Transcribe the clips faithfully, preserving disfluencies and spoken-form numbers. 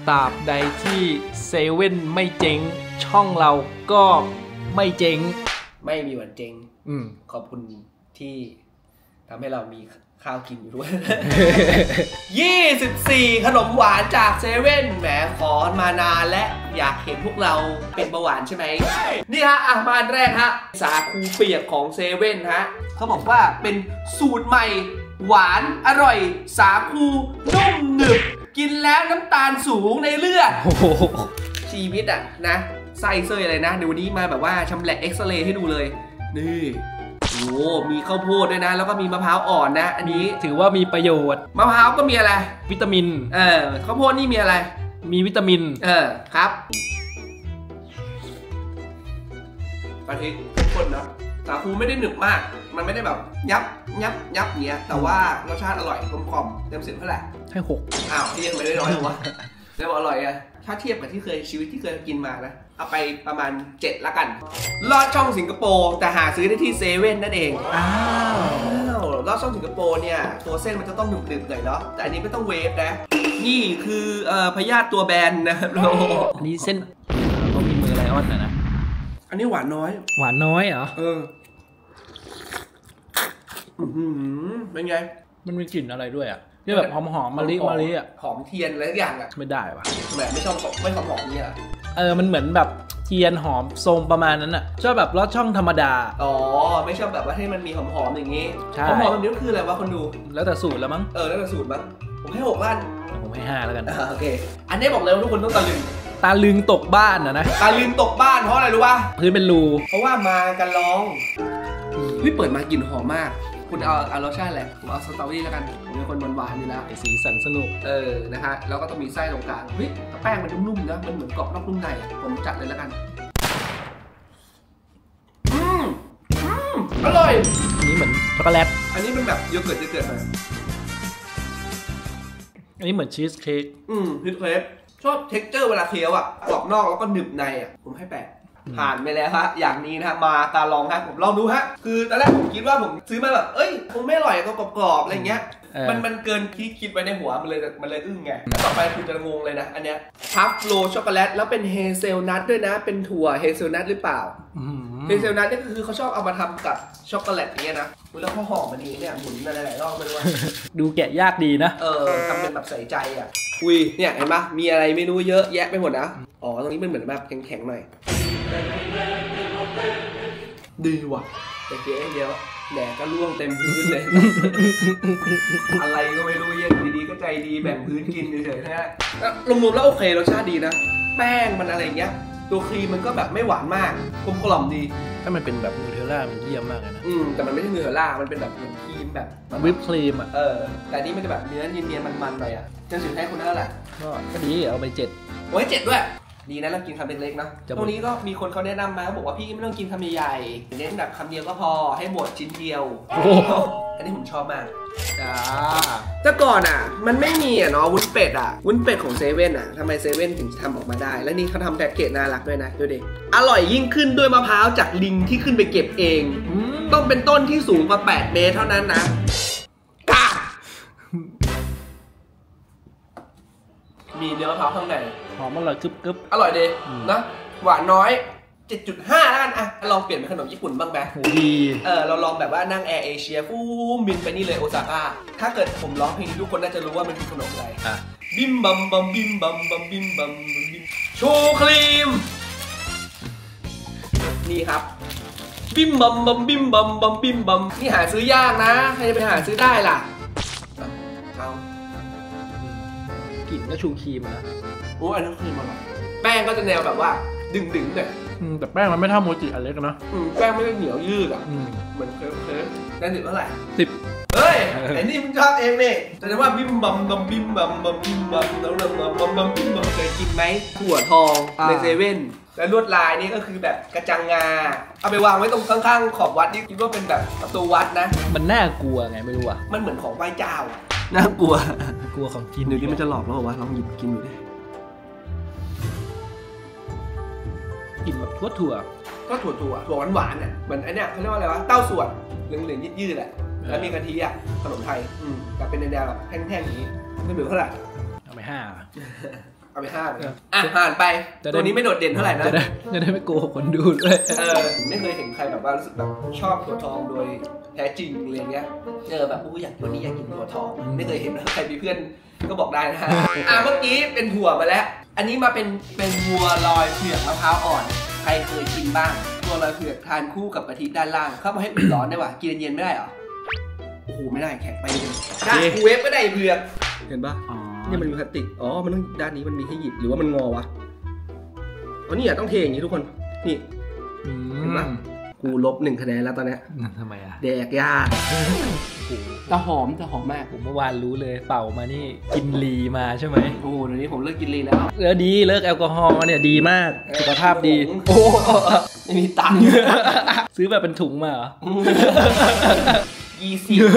ตราบใดที่เซเว่นไม่เจ๊งช่องเราก็ไม่เจ๊งไม่มีวันเจ๊งอืมขอบคุณที่ทำให้เรามีข้าวกินอยู่ด้วย ยี่สิบสี่ขนมหวานจากเซเว่นแหมขอมานานและอยากเห็นพวกเราเป็นเบาหวานใช่ไหมนี่ฮะอ่ะมาอันแรกฮะสาคูเปียกของเซเว่นฮะเขาบอกว่าเป็นสูตรใหม่หวานอร่อยสาคูนุ่มหนึบกินแล้วน้ำตาลสูงในเลือดชีวิตอ่ะนะไส้เซยอะไรนะเดี๋ยววันนี้มาแบบว่าชำแหละเอ็กซเรย์ให้ดูเลยนี่โอ้มีข้าวโพดด้วยนะแล้วก็มีมะพร้าวอ่อนนะอันนี้ถือว่ามีประโยชน์มะพร้าวก็มีอะไรวิตามินเออข้าวโพดนี่มีอะไรมีวิตามินเออครับกะทิเข้มข้นนะสาคูไม่ได้หนึบมากมันไม่ได้แบบยับยับยับเนี้ยแต่ว่ารสชาติอร่อยกลมกล่อมเต็มสิบเท่าไหร่ให้หกอ้าวที่ยังไม่ได้น้อยหรอวะแล้วอร่อยอะถ้าเทียบกับที่เคยชีวิตที่เคยกินมานะเอาไปประมาณเจ็ดละกันลอดช่องสิงคโปร์แต่หาซื้อได้ที่เซเว่นนั่นเองอ้าวลอดช่องสิงคโปร์เนี่ยตัวเส้นมันจะต้องหนึบๆหน่อยเนาะแต่อันนี้ไม่ต้องเวฟนะนี่คือเอ่อพยาธิตัวแบนนะครับอันนี้เส้นเขามีมือไลออนนะนะอันนี้หวานน้อยหวานน้อยเหรอเออเป็นไงมันมีกลิ่นอะไรด้วยอ่ะที่แบบหอมหอมมะลิมะลิอ่ะหอมเทียนอะไรทุกอย่างอ่ะไม่ได้ว่ะแบบไม่ชอบไม่หอมหอมเนี่ยเออมันเหมือนแบบเทียนหอมทรงประมาณนั้นอ่ะชอบแบบลอดช่องธรรมดาอ๋อไม่ชอบแบบว่าให้มันมีหอมหอมอย่างงี้หอมหอมแบบนี้คืออะไรวะคนดูแล้วแต่สูตรแล้วมั้งเออแล้วแต่สูตรมั้งผมให้หกล้านผมให้ห้าแล้วกันโอเคอันนี้บอกเลยว่าทุกคนต้องตะลึงตาลึงตกบ้านนะนะตาลึงตกบ้านเพราะอะไรรู้ป่ะพื้นเป็นรูเพราะว่ามากันร้องพี่เปิดมากลิ่นหอมมากคุณเอาเอารสชาติอะไรผมเอาสตรอเบอรี่แล้วกันผมเป็นคนหวานๆอยู่แล้วสีสันสนุกเออนะฮะแล้วก็ต้องมีไส้ตรงกลางเฮ้ยแป้งมันนุ่มๆนะมันเหมือนกรอบนอกนุ่มในผมจัดเลยแล้วกันอืมอืมอร่อยอันนี้เหมือนช็อกโกแลตอันนี้เป็นแบบโยเกิร์ตโยเกิร์ตหน่อยอันนี้เหมือนชีสเค้กอืมชีสเค้กชอบเท็กเจอร์เวลาเคี้ยวอ่ะกรอบนอกแล้วก็หนึบในอ่ะผมให้แปดผ่านไปแล้วฮะอย่างนี้นะฮะมาตาลองฮะผมลองดูฮะคือตอนแรกผมคิดว่าผมซื้อมาแบบเอ้ยคงไม่อร่อยก็กรอบๆอะไรเงี้ยมันมันเกินที่คิดไว้ในหัวมันเลยมันเลยอึ้งไงต่อไปคุณจะงงเลยนะอันเนี้ยพัฟโลช็อกโกแลตแล้วเป็นเฮเซลนัทด้วยนะเป็นถั่วเฮเซลนัทหรือเปล่าเฮเซลนัทนี่คือเขาชอบเอามาทำกับช็อกโกแลตอย่างเงี้ยนะแล้วเขาห่อมันนี้เนี่ยหมุนอะไรหลายรอบไม่รู้ว่าดูแกะยากดีนะเออทำเป็นแบบใส่ใจอ่ะอุ้ยเนี่ยเห็นปะมีอะไรไม่รู้เยอะแยะไปหมดนะอ๋อตรงนี้มันเหมือนแบบแข็งๆหน่อยดีว่ะแต่เก๋เดียวแดดก็ร่วงเต็มพื้นเลย อะไรก็ไม่รู้เย็นดีๆก็ใจดีแบ่งพื้นกินเฉยๆนะฮะรวมๆแล้วโอเครสชาติดีนะแป้งมันอะไรเงี้ยตัวครีมมันก็แบบไม่หวานมากกลมกล่อมดีถ้ามันเป็นแบบนูเทลล่ามันเยี่ยมมากเลยนะอืมแต่มันไม่ใช่นูเทลล่ามันเป็นแบบเหมือนครีมแบบวิปครีมอ่ะเออแต่นี่มันจะแบบเนื้อเนียนๆมันๆหน่อยอ่ะจะสิบให้คุณเท่าไหร่ก็ดีเอาไปเจ็ดโอ้ยเจ็ดด้วยดีนะเรากินคำเล็กๆนะตรงนี้ก็มีคนเขาแนะนำมาบอกว่าพี่ไม่ต้องกินคำใหญ่ๆเน้นแบบคำเดียวก็พอให้หมดชิ้นเดียวอันนี้ผมชอบมากอ่าแต่ก่อนอ่ะมันไม่มีอ่ะเนาะวุ้นเป็ดอ่ะวุ้นเป็ดของเซเว่นอ่ะทำไมเซเว่นถึงทำออกมาได้แล้วนี่เขาทำแพ็กเกจน่ารักด้วยนะดูดิอร่อยยิ่งขึ้นด้วยมะพร้าวจากลิงที่ขึ้นไปเก็บเองต้องเป็นต้นที่สูงกว่าแปดเมตรเท่านั้นนะมีเนื้อมะพร้าวข้างในหอมอร่อยกึบกึบอร่อยดีนะหวานน้อย เจ็ดจุดห้า แล้วกันอ่ะลองเปลี่ยนเป็นขนมญี่ปุ่นบ้างไหมดีเออเราลองแบบว่านั่งแอร์เอเชียฟูมบินไปนี่เลยโอซาก้าถ้าเกิดผมร้องเพลงทุกคนน่าจะรู้ว่ามันคือขนมอะไรบิมบัมบัมบิมบัมบัมบิมบัมบิมชูครีมนี่ครับบิมบัมบัมบิมบัมบัมบิมบัมนี่หาซื้อยากนะใครจะไปหาซื้อได้ล่ะเอากลิ่นก็ชูครีมนะโอ้อันนั้นครีมอร่อยแป้งก็จะแนวแบบว่าดึงดึงเลยแต่แป้งมันไม่เท่าโมจิอันเล็กนะแป้งไม่ได้เหนียวยืดอ่ะเหมือนเคยเคยได้สิบเท่าไหร่สิบเฮ้ยไอ้นี่มึงชอบเองนี่แต่ว่าบิมบัมบัมบิมบัมบัมบิมบัมแล้วเริ่มบัมบัมบัมบิมบัมเคยกินไหมถั่วทองในเซเว่นแล้วลวดลายนี่ก็คือแบบกระจังงาเอาไปวางไว้ตรงข้างๆขอบวัดนี่คิดว่าเป็นแบบประตูวัดนะมันน่ากลัวไงไม่รู้อ่ะมันเหมือนของไหว้เจ้าน่ากลัวกลัวของกินเดี๋ยวนี้มันจะหลอกเราวะลองหยิบกินดูดิกินแบบทั่วถั่วก็ถั่วถั่วถั่วหวานๆเนี่ยเหมือนไอเนี้ยเขาเรียกว่าอะไรวะเต้าส่วนเหลืองๆยืดๆแหละแล้วมีกะทิอ่ะขนมไทยอืมแต่เป็นแนวแบบแห้งๆอย่างนี้ไม่เหลือเท่าไหร่เอาไปห้าเอาไปห้าเลยอ่ะผ่านไปตัวนี้ไม่โดดเด่นเท่าไหร่นะจะได้จะได้ไม่โกหกคนดูด้วยเออไม่เคยเห็นใครแบบว่ารู้สึกแบบชอบถั่วทองโดยแท้จริงอะไรเงี้ยเจอแบบผู้อยากตัวนี้อยากกินถั่วทองไม่เคยเห็นใครมีเพื่อนก็บอกได้นะฮะอ่ะเมื่อกี้เป็นถั่วมาแล้วอันนี้มาเป็นเป็นวัวลอยเผือกมะพร้าวอ่อนใครเคยกินบ้างวัวลอยเผือกทานคู่กับกะทิด้านล่างเข้ามาให้อุ่นร้อนได้ป่ะกินเย็นไม่ได้หรอโอ้โหไม่ได้แข็งไปเลยได้คูเวฟก็ได้เผือกเห็นป่ะนี่มันมีพลาสติกอ๋อมันต้องด้านนี้มันมีให้หยิบหรือว่ามันงอวะอ๋อนี่อ่ะต้องเทอย่างนี้ทุกคนนี่เห็นป่ะกูลบหนึ่งคะแนนแล้วตอนนี้ทำไมอ่ะแดกยากจะหอมจะหอมมากผมเมื่อวานรู้เลยเป่ามานี่กินลีมาใช่ไหมโอ้เดี๋ยวนี้ผมเลิกกินลีแล้วเออดีเลิกแอลกอฮอล์เนี่ยดีมากสุขภาพดีโอ้ไม่มีตังค์ซื้อแบบเป็นถุงมาเหรอยี่สิบ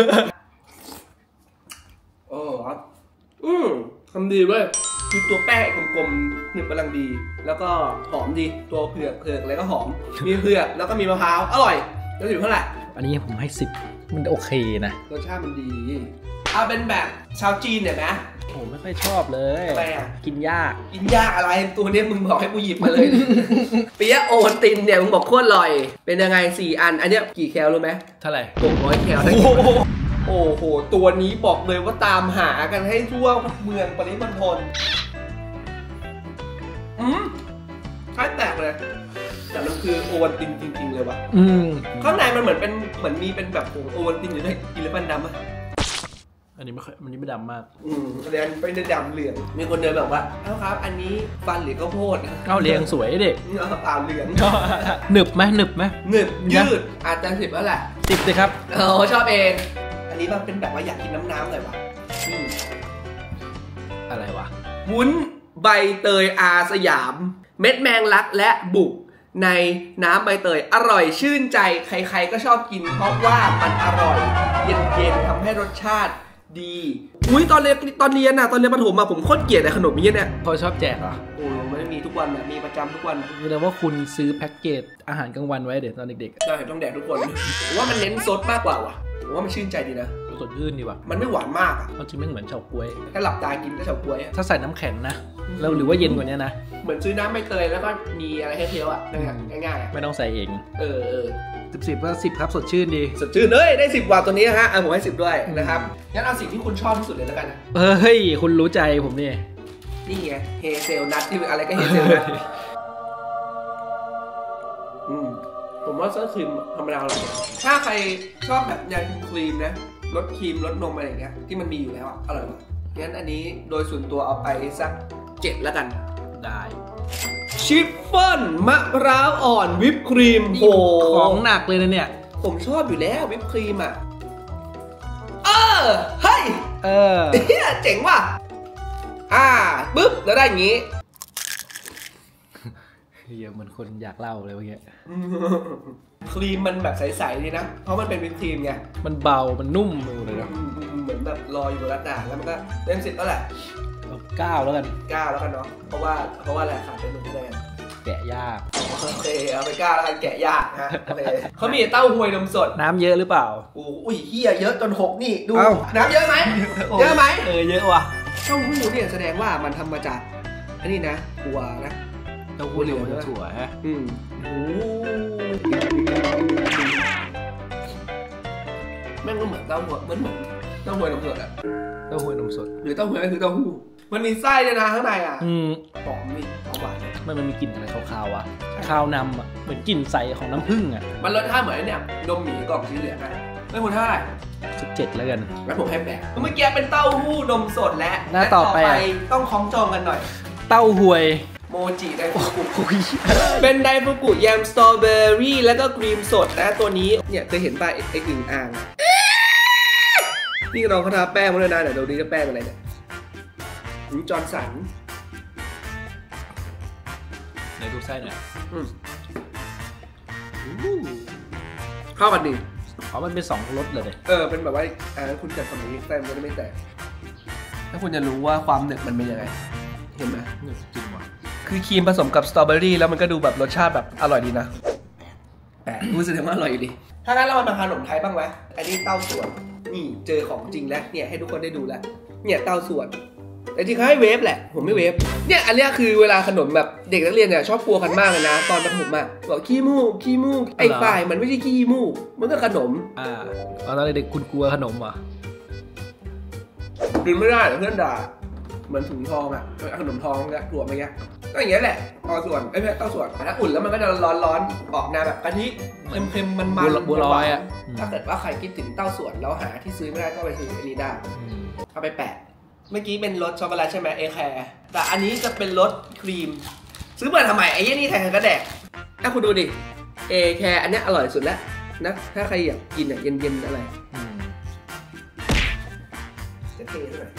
โอ้ครับอืมทำดีเว้ยคือตัวแป้งกลมๆหนึบกำลังดีแล้วก็หอมดีตัวเผือกเผือกอะไรก็หอมมีเผือกแล้วก็มีมะพร้าวอร่อยแล้วอยู่เท่าไหร่อันนี้ผมให้สิบมันโอเคนะรสชาติมันดีเอาเป็นแบบชาวจีนเนี่ยนะผมไม่ค่อยชอบเลยทำไมอ่ะกินยากกินยากอะไรตัวนี้มึงบอกให้กูหยิบมาเลยเปี๊ยะโอวัลตินเนี่ยมึงบอกโคตรอร่อยเป็นยังไงสี่อันอันนี้กี่แคลรู้ไหมเท่าไหร่หกร้อยแคลโอ้โหตัวนี้บอกเลยว่าตามหากันให้ทั่วเมืองปริมณฑลอืมคล้ายแตกเลยแต่มันคือโอวัลตินจริงๆเลยวะอืมข้างในมันเหมือนเป็นเหมือนมีเป็นแบบผงโอวัลตินอยู่ด้วยกินแล้วมันดำอ่ะอันนี้ไม่ค่อยมันนี้ไม่ดำมากอืมแสดงไปในดำเหลืองมีคนเดินแบบว่าเอ้าครับอันนี้ฟันหรือข้าวโพดข้าวเรียงสวยเด็กอ่าเหลืองหนึบไหมหนึบไหมหนึบยืดอาจจะสิบแล้วแหละสิบสิครับเออชอบเองอันนี้มันเป็นแบบว่าอยากกินน้ำน้ำเลยวะอะไรวะวุ้นใบเตยอาสยามเม็ดแมงลักและบุกในน้ำใบเตยอร่อยชื่นใจใครๆก็ชอบกินเพราะว่ามันอร่อยเย็นๆทำให้รสชาติดีอุ้ยตอนเรียนตอนเรียนน่ะตอนเรียนประถมมาผมโคตรเกลียดไอ้ขนมนี้เนี่ยเขาชอบแจกเหรอโอ้ไม่ได้มีทุกวันนะมีประจำทุกวันแสดงว่าคุณซื้อแพ็กเกจอาหารกลางวันไว้เด็กตอนเด็กๆใช่ต้องแดกทุกคนผมว่ามันเน้นซดมากกว่าว่ะผมว่ามันชื่นใจดีนะสดชื่นดีว่ะมันไม่หวานมากอ่ะจริงไม่เหมือนเฉาก๊วยถ้าหลับตากินก็เฉาก๊วยถ้าใส่น้ำแข็งนะแล้วหรือว่าเย็นกว่านี้นะเหมือนซื้อน้ำใบเตยแล้วก็มีอะไรให้เคี้ยวอ่ะง่ายๆไม่ต้องใส่เองเออเออสิบสิบก็สิบครับสดชื่นดีสดชื่นเลยได้สิบกว่าตัวนี้ฮะผมให้สิบด้วยนะครับงั้นเอาสิ่งที่คุณชอบที่สุดเลยแล้วกันนะเฮ้ยคุณรู้ใจผมนี่นี่ไงเฮเซลนัทที่อะไรก็เฮเซลนัทอืมผมว่าเสื้อครีมธรรมดาอร่อยถ้าใครชอบแบบยาครีมนะรสครีมรสนมอะไรอย่างเงี้ยที่มันมีอยู่แล้วอ่ะอร่อยมากงั้นอันนี้โดยส่วนตัวเอาไปสักเจ็ดแล้วกันได้ชิฟฟ่อนมะพร้าวอ่อนวิปครีมโอ้ของหนักเลยนะเนี่ยผมชอบอยู่แล้ววิปครีมอ่ะเออเฮ้ยเออเจ๋งว่ะอ่าปึ๊บแล้วได้อย่างงี้เฮียเหมือนคนอยากเล่าเลยเมื่อกี้ครีมมันแบบใสๆดีนะเพราะมันเป็นวิปครีมไงมันเบามันนุ่มเลยนะเหมือนแบบลอยอยู่บนอากาศแล้วมันก็เต็มสิบเท่าไหร่เก้าแล้วกันเก้าแล้วกันเนาะเพราะว่าเพราะว่าอะไรขาดเป็นหนึ่งคะแนนแกะยากโอเคเอาไปเก้าแล้วกันแกะยากฮะโอเคเขามีเต้าหวยนมสดน้ำเยอะหรือเปล่าโอ้ยเฮียเยอะจนหกนี่ดูน้ำเยอะไหมเยอะไหมเออเยอะว่ะเต้าหู้เนี่ยแสดงว่ามันทำมาจากอันนี้นะถั่วนะเต้าหู้เหลืองถั่วฮะอืมโอ้แม่งก็เหมือนเต้าหู้เหมือนเหมือนเต้าหวยนมสดอะเต้าหู้นมสดหรือเต้าหวยก็คือเต้าหู้มันมีไส้ด้วยนะข้างในอ่ะอืมหอมนี่หอมหวานมันมันมีกลิ่นอะไรคาวๆอ่ะคาวนำอ่ะเหมือนกลิ่นใสของน้ำผึ้งอ่ะมันรสชาติเหมือนเนี่ยนมหมีกล่องสีเหลืองอ่ะไม่คุณเท่าไหร่สิบเจ็ดแล้วกันแล้วผมให้แปดเมื่อกี้เป็นเต้าหู้นมสดและหน้าต่อไปต้องคล้องจองกันหน่อยเต้าหวยโมจิไดฟุกุเป็นไดฟุกุแยมสตรอเบอรี่แล้วก็ครีมสดนะตัวนี้เนี่ยเคยเห็นป่ะไอ้อึ่งอ่างนี่เราเขาทาแป้งมาเลยนะเดี๋ยวดูดิจะแป้งอะไรเนี่ยจอร์นสันไหนดูไส้หน่อยเข้ากันดีอ๋อมันเป็นสองรสเลยเออเป็นแบบว่าอ่าคุณจัดฝั่งนี้ไส้มันจะไม่แตกถ้าคุณจะรู้ว่าความหนึบมันเป็นยังไงเห็นไหมหนึบจริงว่ะคือครีมผสมกับสตรอเบอรี่แล้วมันก็ดูแบบรสชาติแบบอร่อยดีนะแต่รู้สึกว่าอร่อยอยู่ดีถ้างั้นเรามาทานขนมไทยบ้างไหมอันนี้เต้าส่วนนี่เจอของจริงแล้วเนี่ยให้ทุกคนได้ดูแล้วเนี่ยเต้าส่วนแต่ที่เขาให้เวฟแหละผมไม่เวฟเนี่ยอันเนี้ยคือเวลาขนมแบบเด็กนักเรียนเนี่ยชอบกลัวกันมากเลยนะตอนประถมอ่ะบอกขี้มูกขี้มูกไอ้ฝ่ายมันไม่ใช่ขี้มูกมันก็ขนมอ่าตอนเด็กคุณกลัวขนมเหรอกินไม่ได้เพื่อนด่าเหมือนถุงทองอ่ะขนมทองเนี่ยกลัวไหมเงี้ยก็อย่างเงี้ยแหละต่อส่วนไอ้เพื่อนต่อส่วนถ้าอุ่นแล้วมันก็จะร้อนๆออกแนวแบบกะทิเค็มๆมันมันบัวลอยอ่ะถ้าเกิดว่าใครคิดถึงเต้าส่วนแล้วหาที่ซื้อไม่ได้ก็ไปซื้ออันนี้ได้เอาไปแปะเมื่อกี้เป็นรสช็อกโกแลตใช่ไหมเอแคร์แต่อันนี้จะเป็นรสครีมซื้อมาทำไมไอ้ยี่นี่แทนกระแดกถ้าคุณดูดิเอแคร์อันนี้อร่อยสุดแล้วนะถ้าใครอยากกินอ่ะเย็นๆอะไรจะเท่ด้วย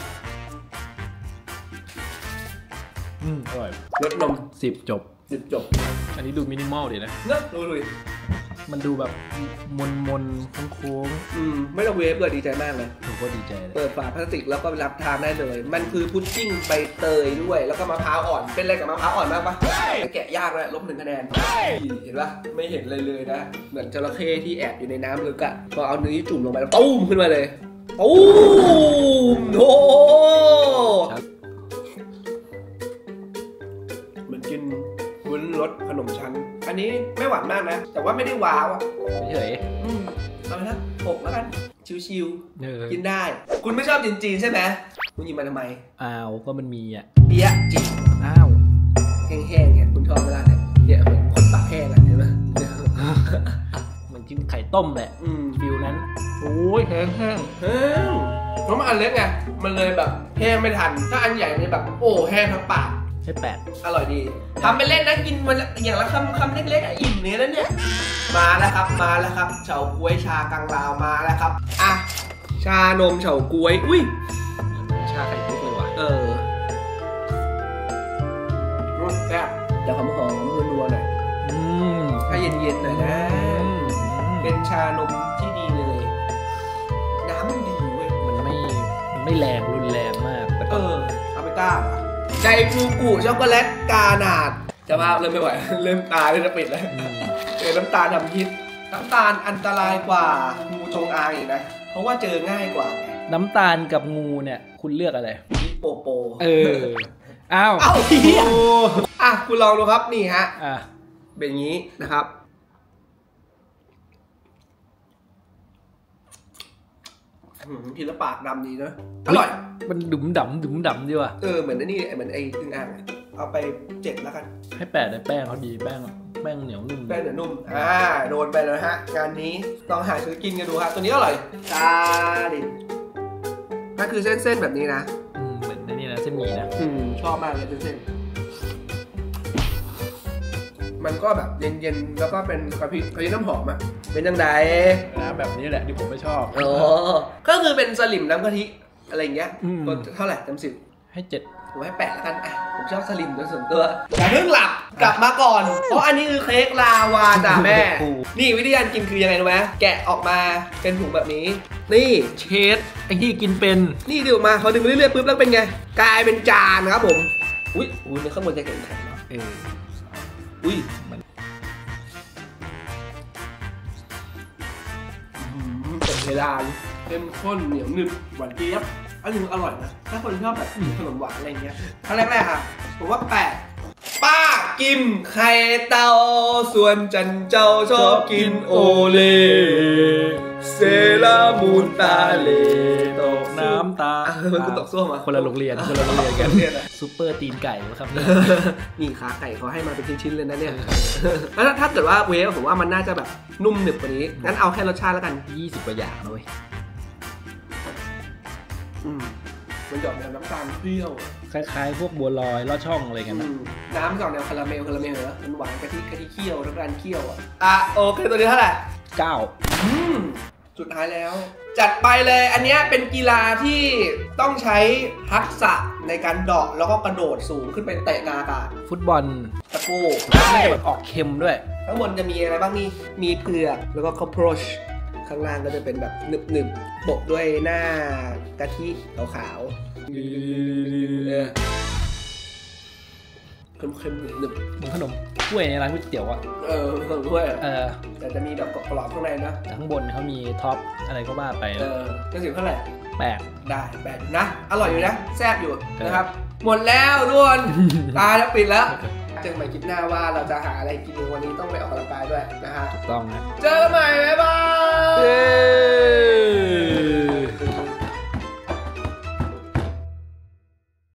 อืมอร่อยรสนมสิบจบสิบจบอันนี้ดูมินิมอลดีนะเนอะดูเลยมันดูแบบมนมนโค้งๆอืมไม่ต้องเวฟเลยดีใจมากเลยผมก็ดีใจเลยเปิดฝาพลาสติกแล้วก็รับทานได้เลยมันคือพุดดิ้งใบเตยด้วยแล้วก็มะพร้าวอ่อนเป็นอะไรกับมะพร้าวอ่อนมากปะไม่แกะยากเลยลบหนึ่งคะแนนเห็นปะไม่เห็นเลยเลยนะเหมือนจระเข้ที่แอบอยู่ในน้ำลึกอะพอเอาเนื้อจุ่มลงไปแล้วตุ้มขึ้นมาเลยตุ้มโอ้กินวุ้นรสขนมชั้นอันนี้ไม่หวานมากนะแต่ว่าไม่ได้ว้าวอ่ะเฉยๆอืมเอาไปนะหกแล้วกันชิวๆกินได้คุณไม่ชอบจีนจีนใช่ไหมคุณหยิบมาทำไมอ้าวก็มันมีอ่ะเปี๊ยะจีนอ้าวแห้งๆเนี่ยคุณชอบเวลาเนี่ยเนี่ยเหมือนคนปากแห้งอ่ะเห็นไหมเหมือนกินไข่ต้มแหละฟิลนั้นโอ้ยแห้งแห้งแห้งเพราะมันอันเล็กไงมันเลยแบบแห้งไม่ทันถ้าอันใหญ่เนี่ยแบบโอ้แห้งทั้งปากให้แปดอร่อยดีทำไปเล่นนะกินมันอย่างละคำคำเล็กๆอิ่มเนี้ยแล้วเนี่ยมาแล้วครับมาแล้วครับเฉาก๊วยชากังลาวมาแล้วครับอ่ะชานมเฉาก๊วยอุ้ยชาไข่มุกเลยว่ะเออแซ่บแต่หอมหอมนัวๆหน่อยถ้าเย็นๆหน่อยนะเป็นชานมที่ดีเลยน้ำมันดีเว้ยมันไม่ไม่แรงรุนแรงมากเออเอาไปก้าไดฟูกุช็อกโกแลตกานาดจะมาเริ่มไม่ไหวเริ่มตาเริ่มจะปิดแล้วเจอน้ำตาลทำพิษน้ำตาลอันตรายกว่างูจงอางอีกนะเพราะว่าเจอง่ายกว่าน้ำตาลกับงูเนี่ยคุณเลือกอะไรโปโปเอออ้าวอ้าวอ่ะคุณลองดูครับนี่ฮะอ่ะเป็นอย่างนี้นะครับกินแล้วปากดำดีนะอร่อยมันดุ๋มดำดุ๋มดำดีว่ะเออเหมือนนี่เหมือนไอ้อึ่งอ่างเอาไปเจ็ดแล้วกันให้แปดได้แป้งเขาดีแป้งแป้งเหนียวนุ่มแป้งเหนียวนุ่มอ่าโดนไปแล้วฮะงานนี้ลองหาซื้อกินกันดูฮะตัวนี้อร่อยตาดิก็คือเส้นๆแบบนี้นะอืมเหมือนนี่นะเส้นหมี่นะอืมชอบมากเลยเส้นมันก็แบบเย็นๆแล้วก็เป็นกะทิกะทิน้ำหอมอ่ะเป็นยังไงนะแบบนี้แหละที่ผมไม่ชอบอ๋อก็คือเป็นสลิมน้ำกะทิอะไรเงี้ยตัวเท่าไหร่เต็มสิบให้เจ็ดผมให้แปดแล้วกันอ่ะผมชอบสลิมโดยส่วนตัวอย่าเพิ่งหลับกลับมาก่อนเพราะอันนี้คือเค้กลาวาจ้ะแม่นี่วิธีการกินคือยังไงรู้ไหมแกะออกมาเป็นถุงแบบนี้นี่เชดไอ้ที่กินเป็นนี่ดึงออกมาเขาดึงเรื่อยๆปุ๊บแล้วเป็นไงกลายเป็นจานครับผมอุ้ยอุ้ยในข้างบนจะแข็งแข็งเนาะเอออุ้ยมันเป็นเพดานเข้มข้นเหนียวหนึบหวานเจี๊ยบอันนี้อร่อยนะถ้าคนชอบแบบขนมหวานอะไรเงี้ยขั้นแรกๆค่ะผมว่าแปดป้ากิมไข่เต่าส่วนจันเจ้าชอบกินโอเล่เซรามูนตาเลตกน้ำตาคุณตกส้วมอ่ะคนละโรงเรียนคนละโรงเรียนกันซูเปอร์ตีนไก่ครับนี่ขาไก่เขาให้มาเป็นชิ้นๆเลยนะเนี่ยแล้วถ้าเกิดว่าเวฟผมว่ามันน่าจะแบบนุ่มหนึบกว่านี้งั้นเอาแค่รสชาติแล้วกันยี่สิบกว่าอย่างเลยมันหยอดแนวน้ำตาลเปรี้ยวคล้ายๆพวกบัวลอยลอดช่องอะไรกันนะน้ำหยอดแนวคาราเมลคาราเมลเหรอมันหวานกะทิกะทิเคี่ยวน้ำตาลเคี่ยวอ่ะอ่ะโอเคตัวนี้เท่าไหร่เก้าสุดท้ายแล้วจัดไปเลยอันนี้เป็นกีฬาที่ต้องใช้ทักษะในการเดาะแล้วก็กระโดดสูงขึ้นไปเตะกาอากาศฟุตบอลตะโก้ไม่ได้แบบออกเค็มด้วยข้างบนจะมีอะไรบ้างนี่มีเผือกแล้วก็ข้าวโพดข้างล่างก็จะเป็นแบบหนึบๆโปะด้วยหน้ากะทิขาวๆเค็มๆหนึบเหมือนขนมถ้วยในร้านก๋วยเตี๋ยวอ่ะๆเออขนมถ้วยเออแต่จะมีแบบกรอบๆข้างในนะแต่ข้างบนเขามีท็อปอะไรก็ว่าไปเออจะสิบเท่าไหร่แปดได้แปดนะอร่อยอยู่นะแซ่บอยู่นะครับหมดแล้วทุกคน ตายแล้วปิดแล้วเจอกันใหม่คลิปหน้าว่าเราจะหาอะไรกินวันนี้ต้องไปออกกำลังกายด้วยนะฮะถูกต้องนะเจอกันใหม่ไหม